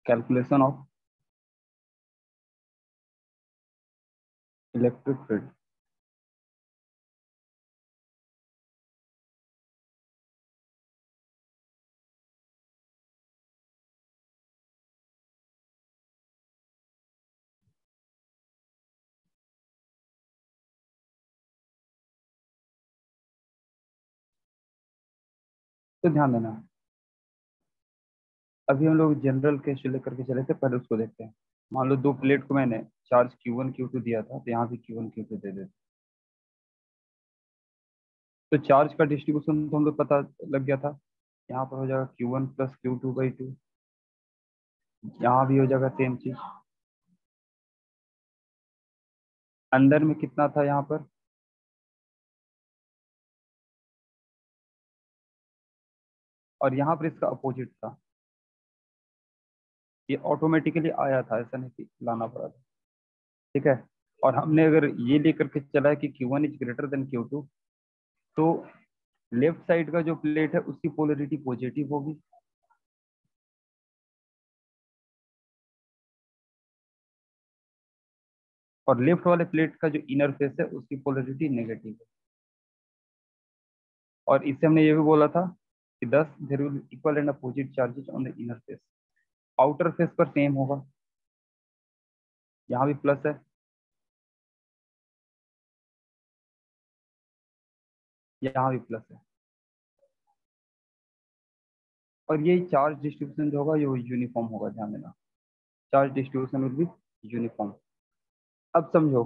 Calculation of electric field. तो ध्यान देना, अभी हम लोग जनरल केस लेकर के चले थे, पहले उसको देखते हैं। मान लो दो प्लेट को मैंने चार्ज Q1 Q2 दिया था, तो यहाँ भी Q1 Q2 दे देते। तो चार्ज का डिस्ट्रीब्यूशन तो हम लोग पता लग गया था। यहाँ पर हो जाएगा Q1 प्लस Q2/2। यहाँ भी हो जाएगा सेम चीज। अंदर में कितना था यहाँ पर, और यहाँ पर इसका अपोजिट था। ये ऑटोमेटिकली आया था, ऐसा नहीं कि लाना पड़ा था। ठीक है। और हमने अगर ये लेकर के चला है कि Q1 is greater than Q2, तो लेफ्ट साइड का जो प्लेट है उसकी पोलरिटी पॉजिटिव होगी, और लेफ्ट वाले प्लेट का जो इनर फेस है उसकी पोलरिटी नेगेटिव है। और इससे हमने ये भी बोला था कि 10 there will equal and opposite charges on the inner face. Outer face पर सेम होगा, यहाँ भी प्लस है, यहाँ भी प्लस है। और ये चार्ज डिस्ट्रीब्यूशन जो होगा ये यूनिफॉर्म होगा, ध्यान देना। Charge distribution will be uniform. अब समझो,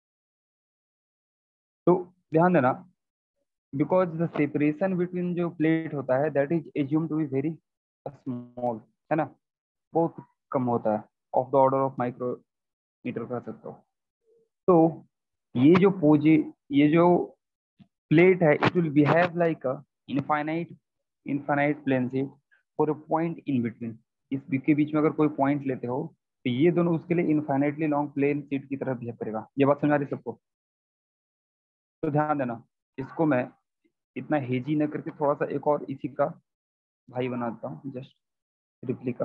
तो ध्यान देना, बिकॉज द सेपरेशन बिटवीन जो प्लेट होता है that is assume to be very small, है ना, बहुत कम होता है, of the order of micrometre कह सकते हो। तो ये जो प्लेट है, it will behave like a infinite infinite plane sheet for a point in between. इस के बीच में अगर कोई पॉइंट लेते हो तो ये दोनों उसके लिए इनफाइनाइटली लॉन्ग प्लेन शीट की तरह बिहेव करेगा। ये बात समझ आ रही है सबको? तो ध्यान देना, इसको मैं इतना हेजी न करके थोड़ा सा एक और इसी का भाई बनाता हूँ, जस्ट रिप्लिका।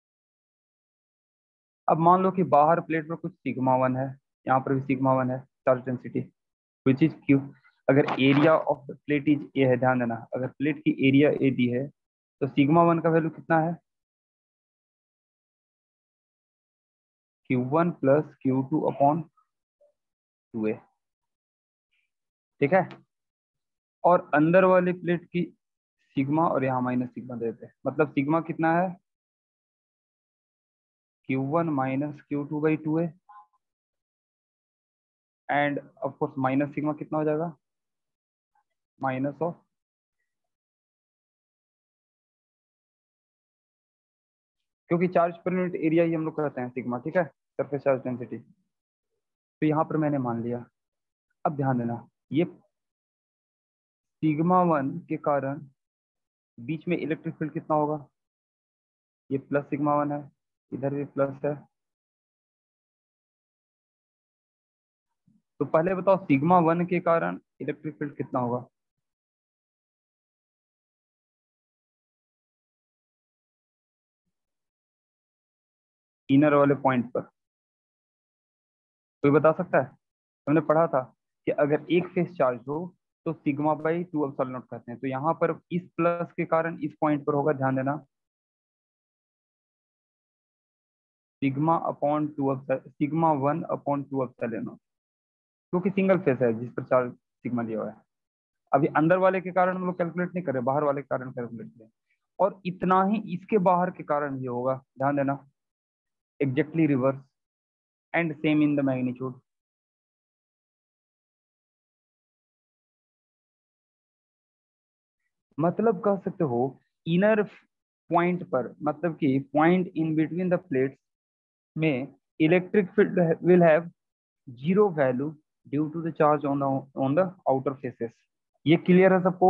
अब मान लो कि बाहर प्लेट पर कुछ सिग्मा 1 है, यहाँ पर भी सिग्मा 1 है, charge density which is Q. अगर area of the plate is A है, ध्यान देना, अगर प्लेट की एरिया ए दी है तो सिग्मा 1 का वैल्यू कितना है, Q1 प्लस Q2/2a। ठीक है। और अंदर वाली प्लेट की सिग्मा और यहाँ माइनस सिग्मा देते हैं, मतलब सिग्मा कितना है, Q1 minus Q2/2a, and of course minus sigma कितना हो जाएगा, माइनस ऑफ, क्योंकि चार्ज पर यूनिट एरिया ही हम लोग कहते हैं सिग्मा। ठीक है, सरफेस चार्ज डेंसिटी। तो यहाँ पर मैंने मान लिया। अब ध्यान देना, ये सिग्मा 1 के कारण बीच में इलेक्ट्रिक फील्ड कितना होगा, ये प्लस सिग्मा 1 है, इधर भी प्लस है। तो पहले बताओ सिग्मा 1 के कारण इलेक्ट्रिक फील्ड कितना होगा, इनर वाले पॉइंट पर कोई बता सकता है? हमने पढ़ा था कि अगर एक फेस चार्ज हो तो सिग्मा/2 एप्सिलॉन नॉट कहते हैं। तो यहाँ पर इस प्लस के कारण इस पॉइंट पर होगा, ध्यान देना, सिग्मा 1/2 एप्सिलॉन नॉट, क्योंकि सिंगल फेस है जिस पर चार्ज सिग्मा दिया हुआ है। अभी अंदर वाले के कारण हम लोग कैलकुलेट नहीं कर रहे, बाहर वाले के कारण कैलकुलेट करें। और इतना ही इसके बाहर के कारण भी होगा, ध्यान देना, exactly reverse and same in the magnitude. मतलब कह सकते हो इनर पॉइंट पर, मतलब कि point in between the plates में electric field will have zero value due to the charge on the outer faces. ये क्लियर है सबको?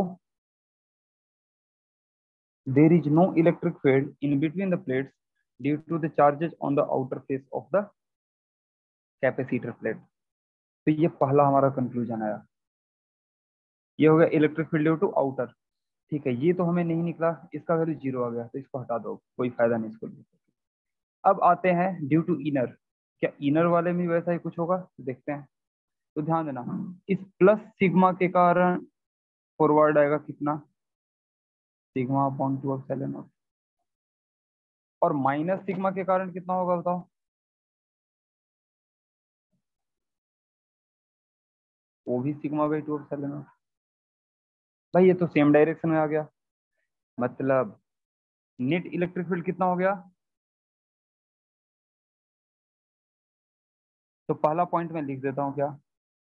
There is no electric field in between the plates due to the charges on the outer face of the capacitor plate. तो ये पहला हमारा conclusion आया, ये हो गया electric field due to outer. ठीक है, ये तो हमें नहीं निकला, इसका वैल्यू जीरो आ गया, तो इसको हटा दो, कोई फायदा नहीं इसको। अब आते हैं ड्यू टू इनर। क्या इनर वाले में वैसा ही कुछ होगा? देखते हैं। तो ध्यान देना, इस प्लस सिग्मा के कारण फॉरवर्ड आएगा कितना, सिग्मा अपॉन 2 एप्सिलॉन नॉट। और माइनस सिग्मा के कारण कितना होगा बताओ? वो भी सिग्मा बाई 2 एप्सिलॉन नॉट। भाई ये तो सेम डायरेक्शन में आ गया, मतलब नेट इलेक्ट्रिक फील्ड कितना हो गया? तो पहला पॉइंट मैं लिख देता हूँ क्या,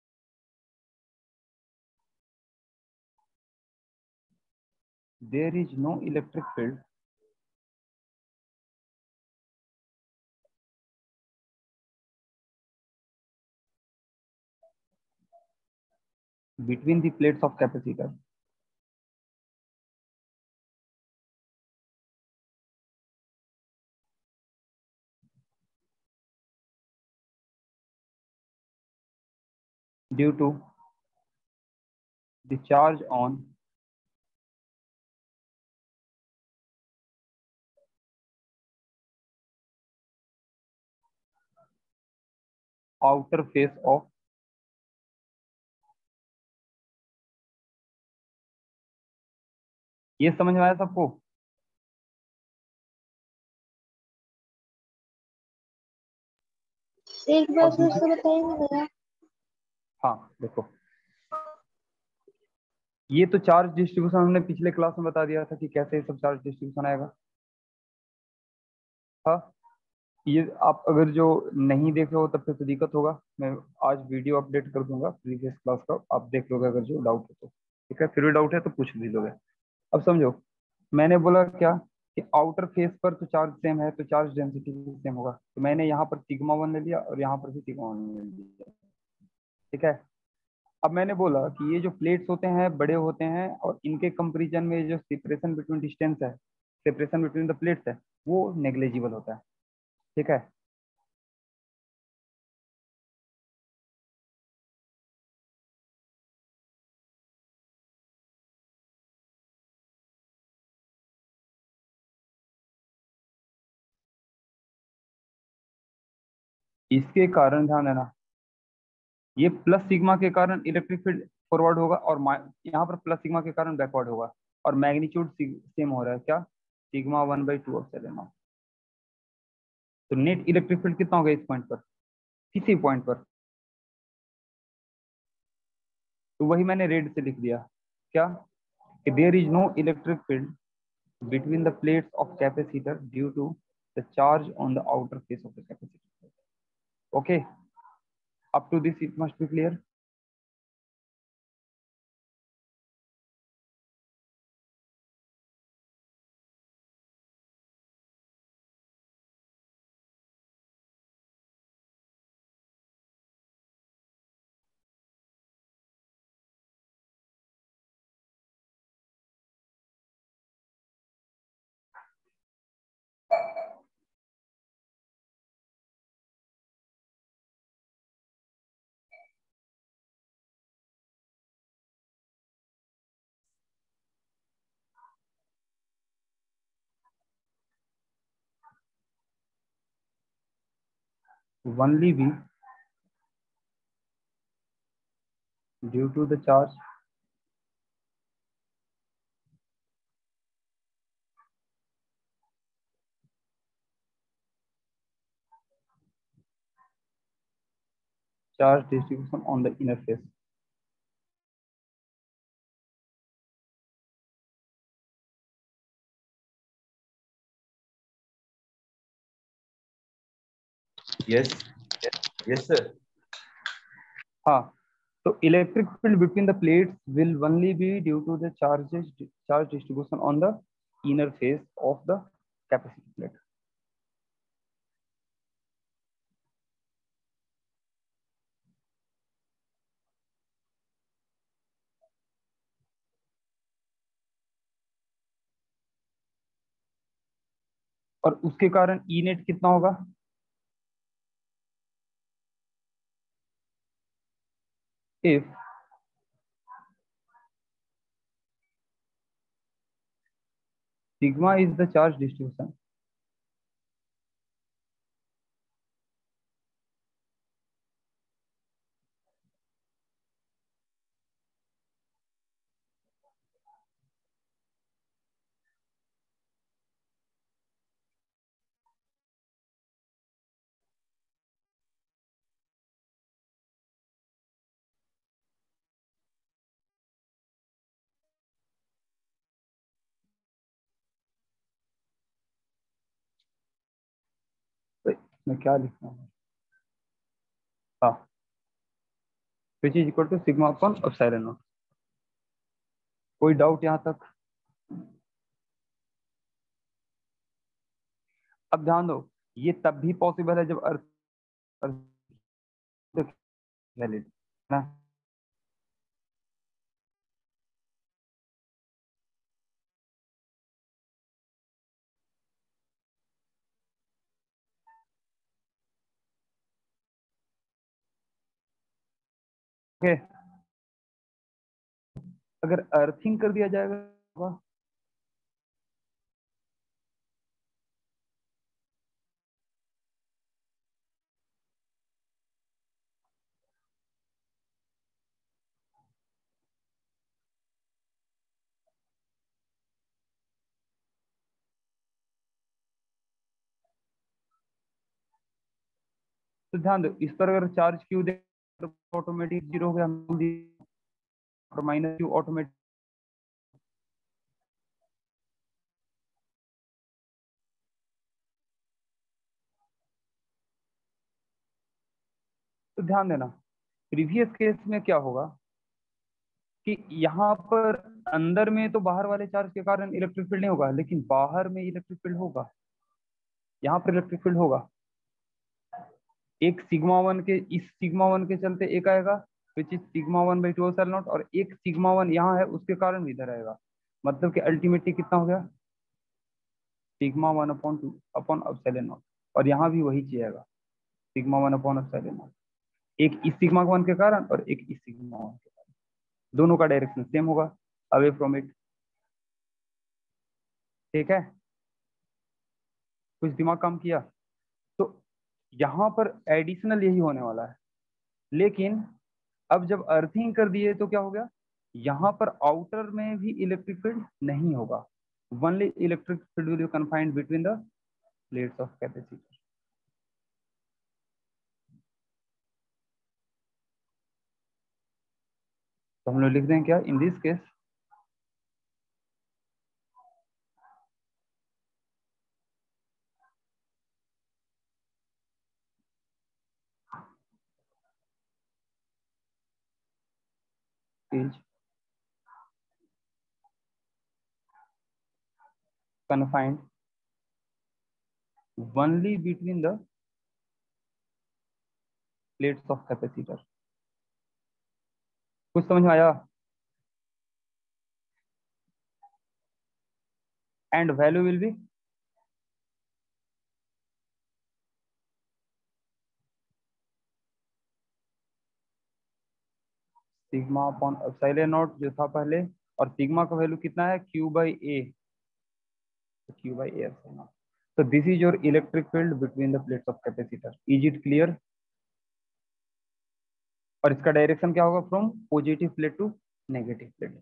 there is no electric field between the plates of capacitor due to the charge on outer face of, ये समझ में आया सबको? एक बार और फिर दूसरी, से बताएंगे भैया। हाँ देखो, ये तो चार्ज डिस्ट्रीब्यूशन हमने पिछले क्लास में बता दिया था कि कैसे ये सब चार्ज डिस्ट्रीब्यूशन आएगा। हाँ, ये आप अगर जो नहीं देख रहे हो तब तक तो दिक्कत होगा, मैं आज वीडियो अपडेट कर दूंगा प्रीवियस क्लास का, आप देख लोगे अगर जो डाउट हो तो। ठीक है, फिर भी डाउट है तो पूछ भी लोगे। अब समझो, मैंने बोला क्या कि आउटर फेस पर तो चार्ज सेम है तो चार्ज डेंसिटी भी सेम होगा, तो मैंने यहाँ पर सिग्मा 1 ले लिया और यहाँ पर भी सिग्मा 1 ले लिया। ठीक है, अब मैंने बोला कि ये जो प्लेट्स होते हैं बड़े होते हैं और इनके कंपेरिजन में जो सेपरेशन बिटवीन डिस्टेंस है, सेपरेशन बिटवीन द प्लेट्स है, वो नेग्लेजिबल होता है। ठीक है, इसके कारण ध्यान देना, ये प्लस सिग्मा के कारण इलेक्ट्रिक फील्ड फॉरवर्ड होगा और यहाँ पर प्लस सिग्मा के कारण बैकवर्ड होगा, और मैग्नीट्यूड सेम हो रहा है क्या, सिग्मा 1/2 ऑफ सेलेन। तो नेट इलेक्ट्रिक फील्ड कितना होगा इस पॉइंट पर, किसी पॉइंट पर? तो वही मैंने रेड से लिख दिया क्या, कि there is no electric field between the plates of capacitor due to the charge on the outer face of the capacitor. Okay, up to this it must be clear. 1 भी due to the charge charge distribution on the inner face। Yes, yes, sir. हाँ, तो electric field between the plates will only be due to the charge distribution on the inner face of the capacity plate. और उसके कारण E net कितना होगा, if sigma is the charge distribution मैं क्या लिखता हूँ, हाँ, which is equal to sigma upon epsilon not. कोई डाउट यहाँ तक? अब ध्यान दो, ये तब भी पॉसिबल है जब अर्थ वैलिड ना। ओके, अगर अर्थिंग कर दिया जाएगा, तो ध्यान दो, इस पर अगर चार्ज क्यू दे तो ऑटोमेटिक जीरो हो गया, और माइनस क्यू ऑटोमेटिक। तो ध्यान देना, प्रीवियस केस में क्या होगा कि यहाँ पर अंदर में तो बाहर वाले चार्ज के कारण इलेक्ट्रिक फील्ड नहीं होगा, लेकिन बाहर में इलेक्ट्रिक फील्ड होगा, यहाँ पर इलेक्ट्रिक फील्ड होगा। एक सिग्मा वन के, इस सिग्मा वन के चलते एक आएगा which is sigma one by two epsilon not, और एक सिग्मा वन यहाँ है उसके कारण भी इधर आएगा। मतलब कि अल्टीमेटली कितना हो गया, sigma one upon two upon epsilon not, और यहाँ भी वही चीज आएगा, sigma one upon epsilon not. एक इस सिग्मा वन के कारण और एक इस सिग्मा वन के कारण, दोनों का डायरेक्शन सेम होगा, अवे फ्रॉम इट। ठीक है, कुछ दिमाग काम किया? तो यहाँ पर एडिशनल यही होने वाला है, लेकिन अब जब अर्थिंग कर दिए तो क्या हो गया, यहाँ पर आउटर में भी इलेक्ट्रिक फील्ड नहीं होगा, only electric field will be confined between the plates of capacitor. तो हम लोग लिख दें क्या in this case, is confined only between the plates of capacitor। कुछ समझ में आया? And value will be, sigma upon epsilon not जो था पहले, और सिग्मा का वैल्यू कितना है, Q by A, Q by A epsilon not. So this is your electric field between the plates of capacitor. Is it clear? और इसका direction क्या होगा, from positive plate to negative plate.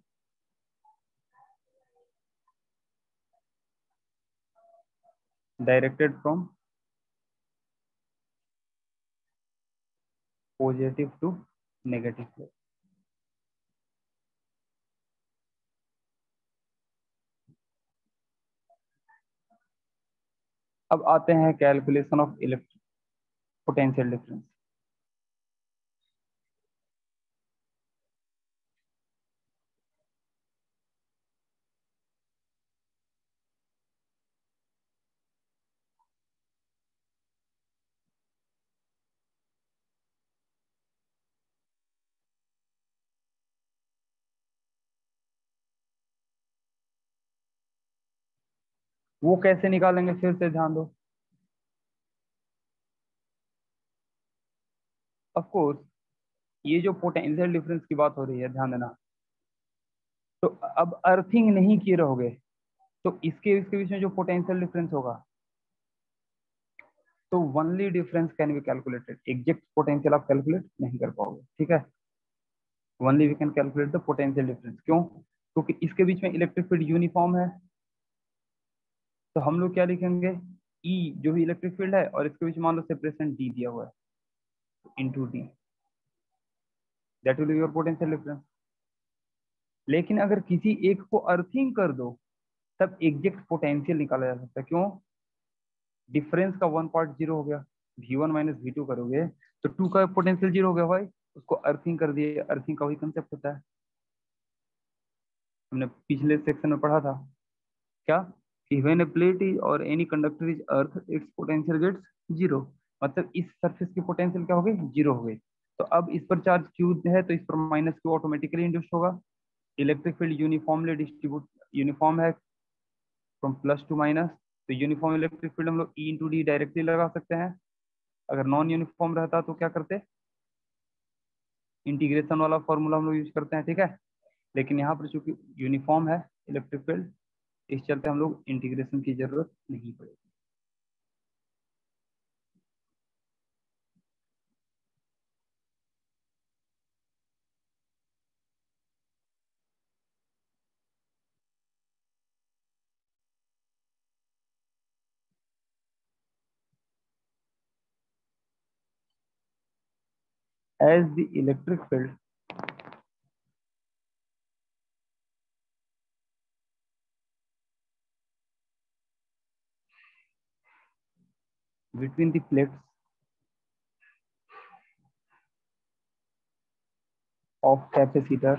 Directed from positive to negative plate. अब आते हैं calculation of electric potential difference. वो कैसे निकालेंगे, फिर से ध्यान दो। ऑफ कोर्स ये जो पोटेंशियल डिफरेंस की बात हो रही है, ध्यान देना, तो अब अर्थिंग नहीं किए रहोगे तो इसके इसके बीच में जो पोटेंशियल डिफरेंस होगा, तो only difference can be calculated, exact potential आप कैलकुलेट नहीं कर पाओगे। ठीक है, only we can calculate the potential difference. क्यों? क्योंकि इसके बीच में इलेक्ट्रिक फील्ड यूनिफॉर्म है, तो हम लोग क्या लिखेंगे, ई जो भी इलेक्ट्रिक फील्ड है, और इसके बीच मान लो सेपरेशन डी दिया हुआ है, into D, that will be your potential difference. लेकिन अगर किसी एक को अर्थिंग कर दो तब एग्जैक्ट पोटेंशियल निकाला जा सकता है। क्यों? डिफरेंस का वन पार्ट जीरो हो गया, V1 माइनस V2 करोगे तो 2 का पोटेंशियल 0 हो गया भाई, उसको अर्थिंग कर दिए। अर्थिंग का वही कंसेप्ट होता है, हमने पिछले सेक्शन में पढ़ा था क्या, कि व्हेन ए प्लेट इज और any conductor is earth its potential gets zero. मतलब इस सरफेस की पोटेंशियल क्या हो गई, जीरो हो गई। तो अब इस पर चार्ज क्यू है तो इस पर माइनस क्यू ऑटोमेटिकली इंड्यूस होगा। Electric field uniformly distribute, uniform है फ्रॉम प्लस टू माइनस, तो यूनिफॉर्म इलेक्ट्रिक फील्ड हम लोग ई इंटू डी डायरेक्टली लगा सकते हैं। अगर नॉन यूनिफॉर्म रहता तो क्या करते, इंटीग्रेशन वाला फॉर्मूला हम लोग यूज करते हैं, ठीक है। लेकिन यहाँ पर चूंकि यूनिफॉर्म है इलेक्ट्रिक फील्ड, इस चलते हम लोग इंटीग्रेशन की जरूरत नहीं पड़ेगी। As the electric field between the plates of capacitor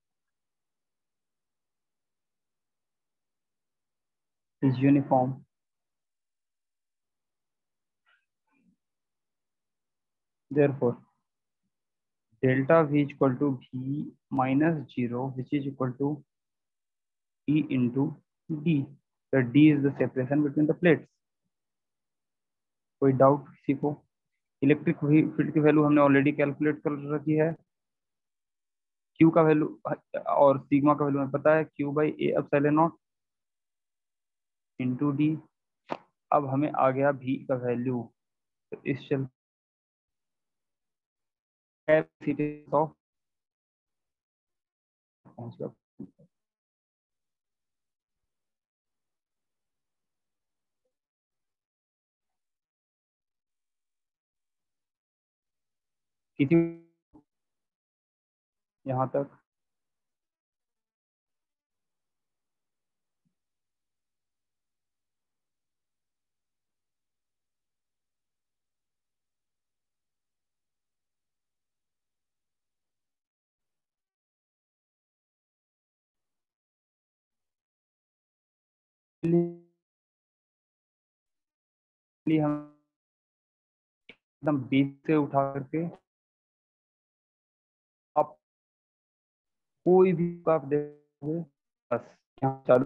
is uniform, therefore delta V is equal to V minus 0, which is equal to E into D. The D is the separation between the plates. कोई doubt किसी को? Electric field की value हमने already calculate कर रखी है, Q का value और सिग्मा का वैल्यू हमें पता है, Q by A epsilon not into D. अब हमें आ गया भी का वैल्यू, तो इस चल कैपेसिटेंस ऑफ पहुंच गया किसी यहाँ तक। हम एकदम बेस से उठा करके आप कोई भी आप देखोगे, बस यहाँ चालू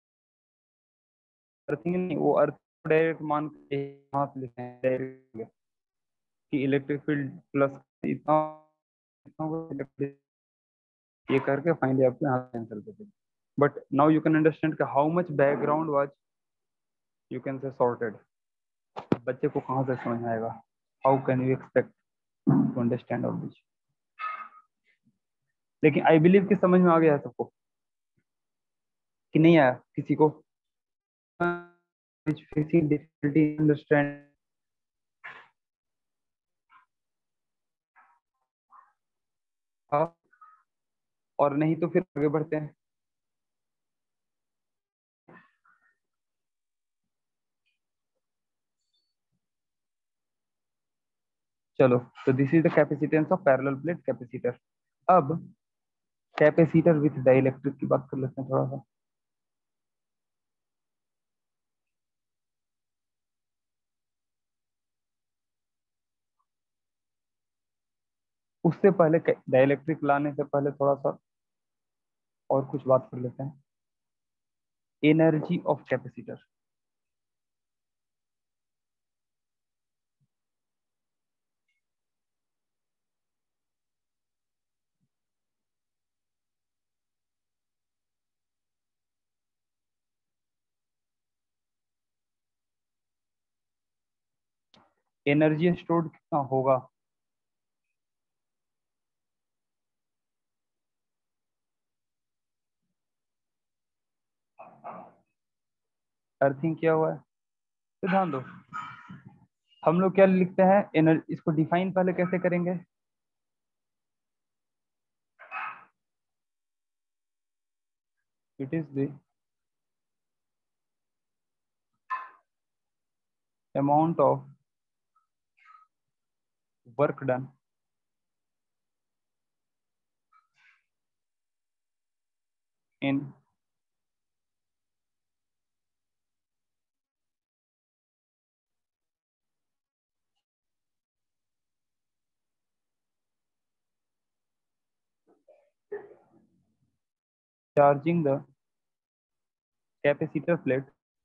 अर्थिंग नहीं, वो अर्थ डायरेक्ट मान के यहाँ से लिखे हैं डायरेक्ट कि इलेक्ट्रिक फील्ड प्लस इतना इतना ये करके फाइनली आपको यहाँ कैंसिल कर देंगे। But now you can understand how much background was you can say sorted. बच्चे को कहाँ से समझ में आएगा, how can you expect to understand all this. लेकिन आई बिलीव कि समझ में आ गया है सबको कि नहीं आया किसी को, facing difficulty in understand। हाँ, और नहीं तो फिर आगे बढ़ते हैं। चलो, तो this is the capacitance of parallel plate capacitor. अब कैपेसिटर विथ डाइलेक्ट्रिक की बात कर लेते हैं थोड़ा सा। उससे पहले डाइलेक्ट्रिक लाने से पहले थोड़ा सा और कुछ बात कर लेते हैं, energy of capacitor. Energy stored कितना होगा, अर्थिंग किया हुआ है तो ध्यान दो। हम लोग क्या लिखते हैं, एनर्जी, इसको डिफाइन पहले कैसे करेंगे, it is the amount of work done in charging the capacitor plate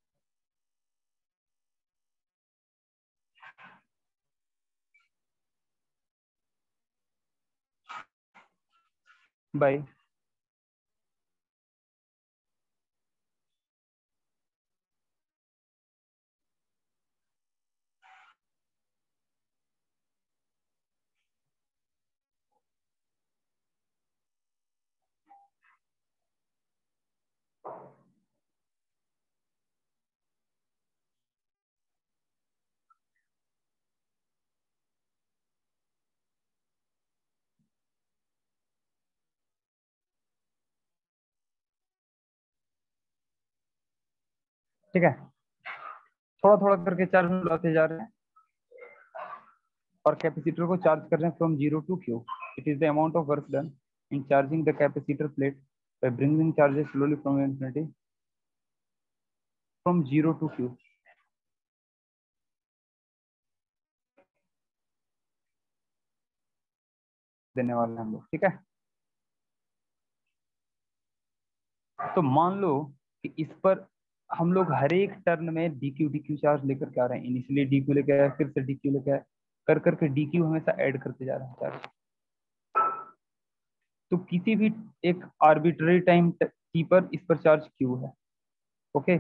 by ठीक है, थोड़ा थोड़ा करके चार्ज लाते जा रहे हैं और कैपेसिटर को चार्ज कर रहे हैं from 0 to Q. It is the amount of work done in charging the capacitor plate by bringing charges slowly from infinity from 0 to Q. देने वाले हैं हम लोग, ठीक है। तो मान लो कि इस पर हम लोग हर एक टर्न में डी क्यू चार्ज लेकर के आ रहे हैं। इनिशियली डी क्यू लेके आए, फिर से डी क्यू लेके आए, कर करके डी क्यू हमेशा ऐड करते जा रहे हैं चार्ज। तो किसी भी एक आर्बिट्ररी टाइम टी पर इस पर चार्ज क्यू है, okay.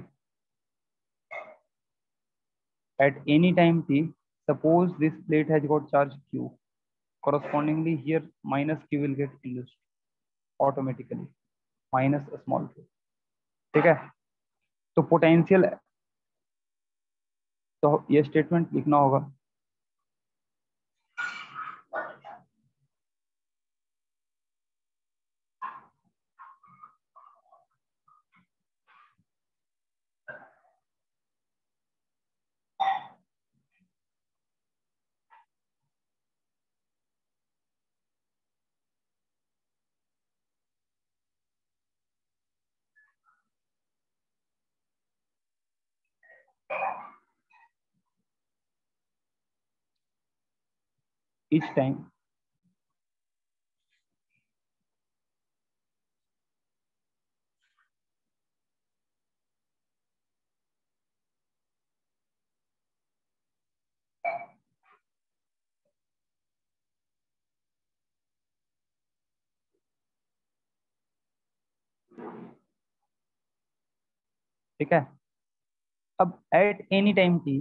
At any time T suppose this plate has got charge Q, correspondingly here minus q will get induced automatically, minus a small q, ठीक है। तो पोटेंशियल, तो ये स्टेटमेंट लिखना होगा, each टाइम ठीक है। अब at any time T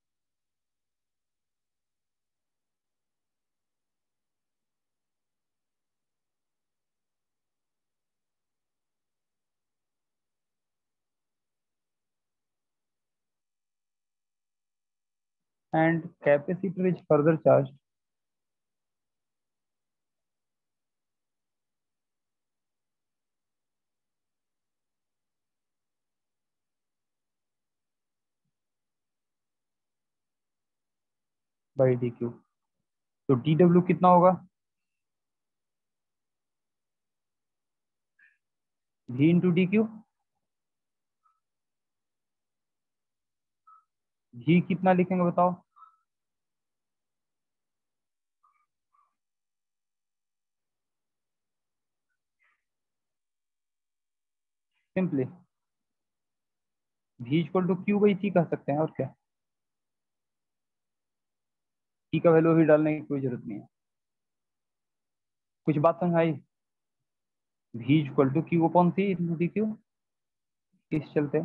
and capacitor is further charge by D Q. तो डी डब्ल्यू कितना होगा, V into D Q. V कितना लिखेंगे बताओ, simply V equal to Q by T कह सकते हैं, और क्या। टी का वैल्यू भी डालने की कोई जरूरत नहीं है। कुछ बात समझ आई, V equal to Q upon C into D Q. इस चलते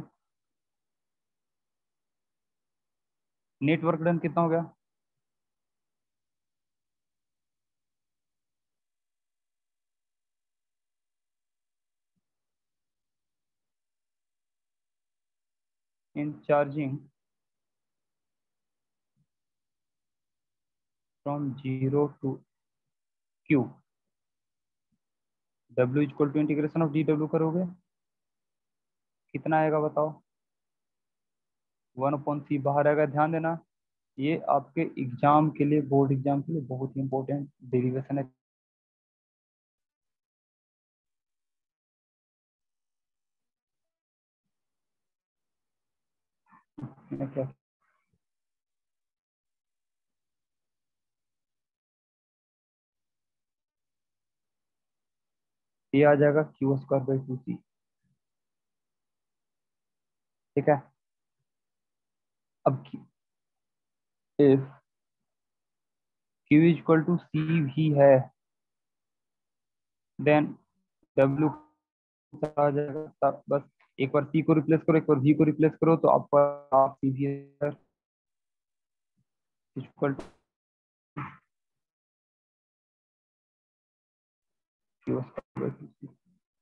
नेटवर्क डन कितना हो गया, in charging from 0 to Q, W equal to integration of D W करोगे कितना आएगा बताओ, 1/c बाहर आएगा, ध्यान देना ये आपके एग्जाम के लिए, बोर्ड एग्जाम के लिए बहुत ही इंपॉर्टेंट डेरिवेशन है। क्या ये आ जाएगा क्यू स्क्वायर बाई 2c। ठीक है, अब if Q equal to C भी है, देन डब्ल्यू आ जाएगा। बस एक बार सी को रिप्लेस करो, एक बार वी को रिप्लेस करो, तो आपका half C V equal to Q square by 2c।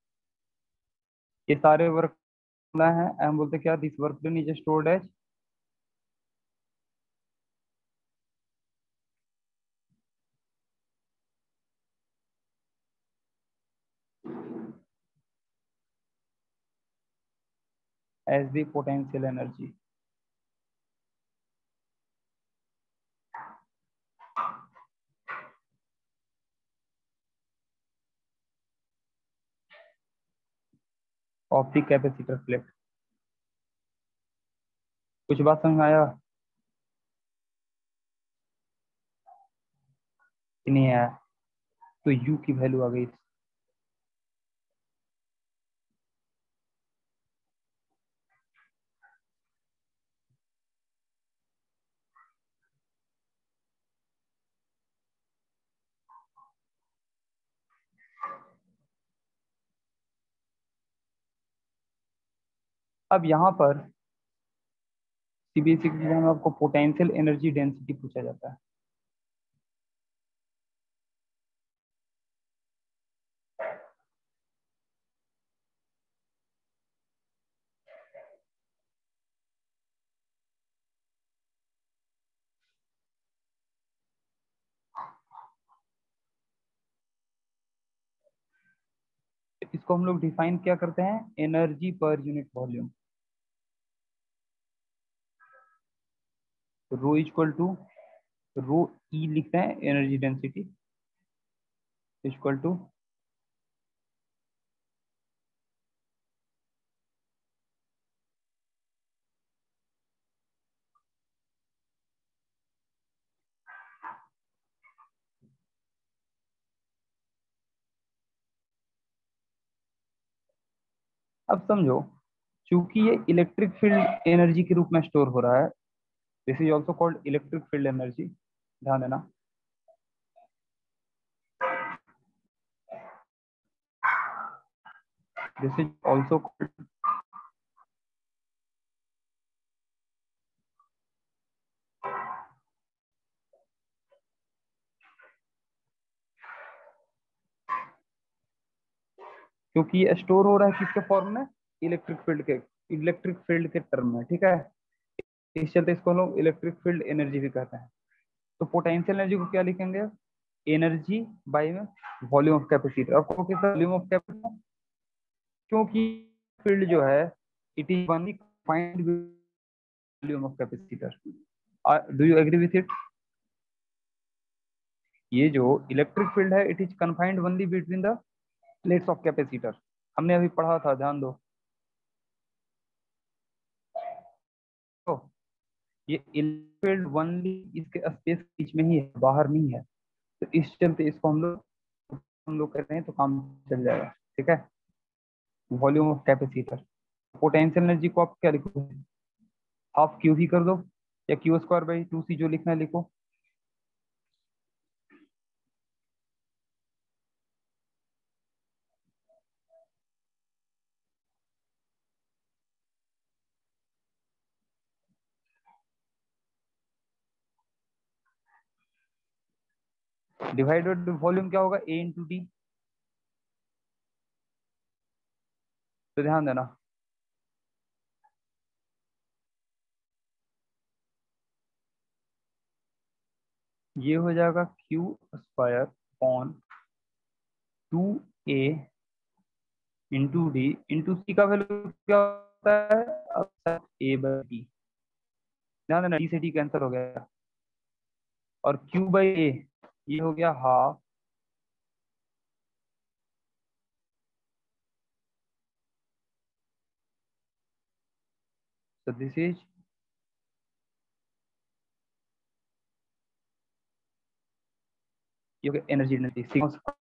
ये सारे वर्क है, हम बोलते क्या, this work done is stored as the potential energy. Of the capacitor plate. कुछ बात समझ में आया कि नहीं आया? तो यू की वैल्यू आ गई। अब यहाँ पर सीबीएसई एग्जाम में आपको पोटेंशियल एनर्जी डेंसिटी पूछा जाता है। इसको हम लोग डिफाइन क्या करते हैं, एनर्जी पर unit volume. Rho equal to rho E लिखते हैं, एनर्जी डेंसिटी इक्वल टू अब समझो, चूंकि ये इलेक्ट्रिक फील्ड एनर्जी के रूप में स्टोर हो रहा है, this is also called electric field energy. ध्यान देना, दिस इज ऑल्सो, क्योंकि ये स्टोर हो रहा है किसके फॉर्म में, इलेक्ट्रिक फील्ड के टर्म में। ठीक है, इस चलते इसको हम लोग इलेक्ट्रिक फील्ड एनर्जी भी कहते हैं। तो पोटेंशियल एनर्जी को क्या लिखेंगे, एनर्जी बाय में वॉल्यूम ऑफ कैपेसिटर। आपको कितना वॉल्यूम ऑफ कैपेसिटर, क्योंकि फील्ड जो है it is only find volume of capacitor. Do you agree with it? ये जो इलेक्ट्रिक फील्ड है it is confined only between the plates of capacitor. हमने अभी पढ़ा था, ध्यान दो। तो ये फील्ड ओनली इसके स्पेस बीच में ही है, बाहर नहीं है। तो इस चलते इसको हम लोग कर रहे हैं तो काम चल जाएगा। ठीक है, volume of capacitor. Potential energy को आप क्या लिखोगे, हाफ क्यू ही कर दो, या क्यू स्क्वायर बाई 2c जो लिखना है लिखो। डिवाइडेड वॉल्यूम क्या होगा, ए इंटू डी। तो ध्यान देना, ये हो जाएगा Q square on 2a into D into C का वैल्यू क्या होता है, अब ए बाई डी। ध्यान देना, डी से डी कैंसिल हो गया, और Q बाई A ये हो गया हाफ, so this is ये एनर्जी डेंसिटी,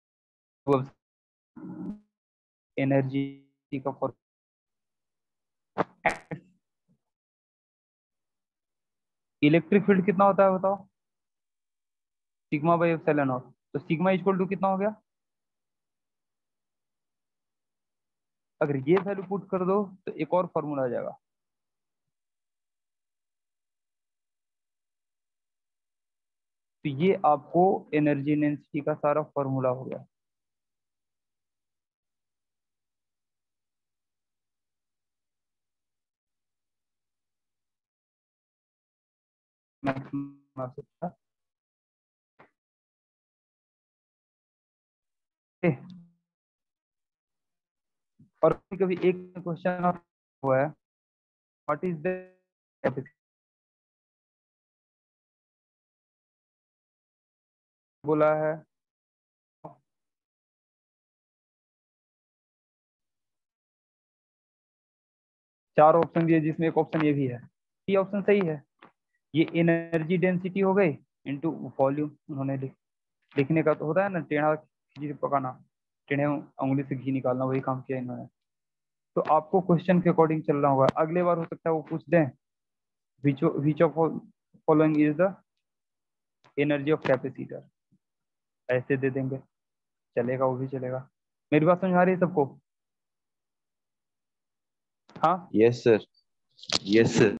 एनर्जी का फॉर इलेक्ट्रिक फील्ड कितना होता है बताओ, सिग्मा बाई एप्सिलॉन नॉट। तो सिग्मा इक्वल टू कितना हो गया, अगर ये वैल्यू पुट कर दो तो एक और फॉर्मूला आ जाएगा, तो ये आपको एनर्जी डेंसिटी का सारा फॉर्मूला हो गया। और कभी एक क्वेश्चन हुआ है, व्हाट इज द कैपेसिटी, बोला है चार ऑप्शन दिए जिसमें एक ऑप्शन ये भी है, ये ऑप्शन सही है। ये एनर्जी डेंसिटी हो गई इनटू वॉल्यूम, उन्होंने लिखने का तो होता है ना टेढ़ा खींच पकाना, टेढ़े उंगली से घी निकालना, वही काम किया इन्होंने। तो आपको क्वेश्चन के अकॉर्डिंग चलना होगा, अगले बार हो सकता है वो पूछ दें which of following is the energy of capacitor, ऐसे दे देंगे, चलेगा, वो भी चलेगा। मेरी बात समझ आ रही है सबको? हाँ यस सर, यस सर।